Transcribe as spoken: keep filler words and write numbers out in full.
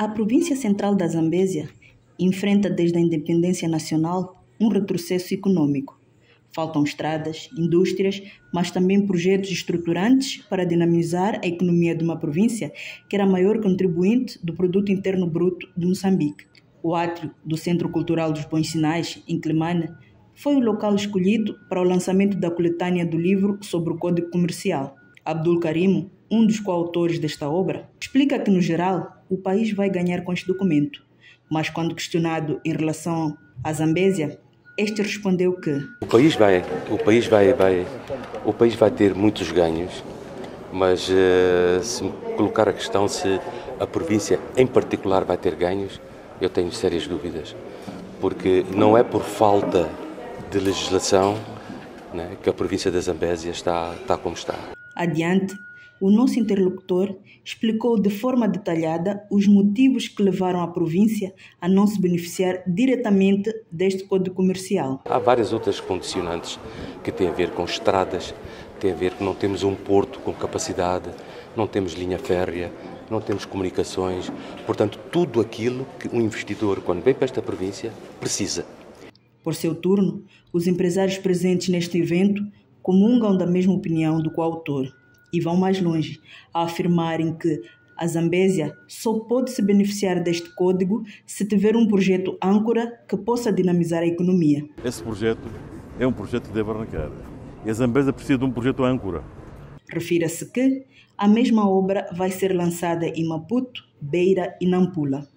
A província central da Zambésia enfrenta desde a independência nacional um retrocesso econômico. Faltam estradas, indústrias, mas também projetos estruturantes para dinamizar a economia de uma província que era a maior contribuinte do Produto Interno Bruto de Moçambique. O átrio do Centro Cultural dos Bons Sinais, em Climane, foi o local escolhido para o lançamento da coletânea do livro sobre o Código Comercial. Abdul Karim, um dos coautores desta obra, explica que, no geral, o país vai ganhar com este documento, mas quando questionado em relação à Zambésia, este respondeu que o país vai, o país vai, vai, o país vai ter muitos ganhos, mas uh, se me colocar a questão se a província em particular vai ter ganhos, eu tenho sérias dúvidas, porque não é por falta de legislação, né, que a província da Zambésia está, está como está. Adiante, o nosso interlocutor explicou de forma detalhada os motivos que levaram a província a não se beneficiar diretamente deste Código Comercial. Há várias outras condicionantes que têm a ver com estradas, têm a ver que não temos um porto com capacidade, não temos linha férrea, não temos comunicações, portanto, tudo aquilo que um investidor, quando vem para esta província, precisa. Por seu turno, os empresários presentes neste evento comungam da mesma opinião do coautor e vão mais longe, a afirmarem que a Zambésia só pode se beneficiar deste código se tiver um projeto âncora que possa dinamizar a economia. Esse projeto é um projeto que deve arrancar. E a Zambésia precisa de um projeto âncora. Refira-se que a mesma obra vai ser lançada em Maputo, Beira e Nampula.